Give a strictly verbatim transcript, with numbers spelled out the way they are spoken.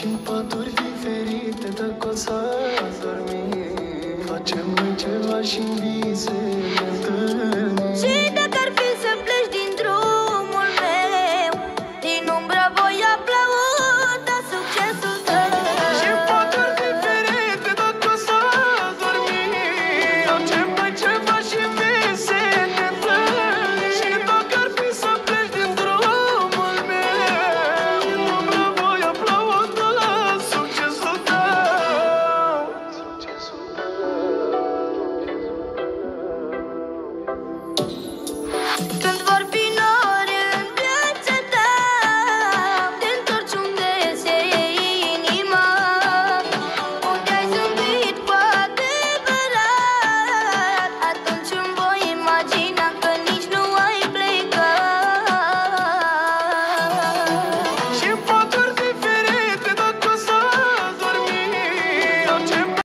în paturi diferite, dacă o să dormi. Facem noi ceva și în vise ne întâlnim.